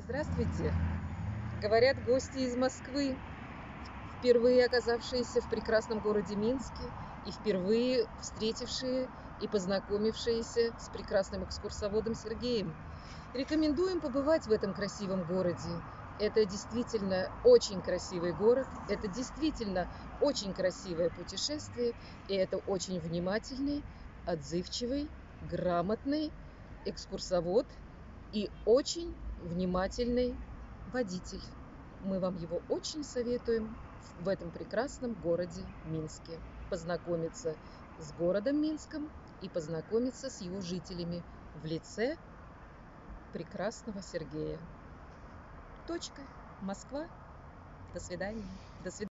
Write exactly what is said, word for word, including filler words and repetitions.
Здравствуйте! Говорят гости из Москвы, впервые оказавшиеся в прекрасном городе Минске и впервые встретившие и познакомившиеся с прекрасным экскурсоводом Сергеем. Рекомендуем побывать в этом красивом городе. Это действительно очень красивый город, это действительно очень красивое путешествие, и это очень внимательный, отзывчивый, грамотный экскурсовод и очень внимательный водитель. Мы вам его очень советуем в этом прекрасном городе Минске. Познакомиться с городом Минском и познакомиться с его жителями в лице прекрасного Сергея. Точка. Москва. До свидания. До свидания.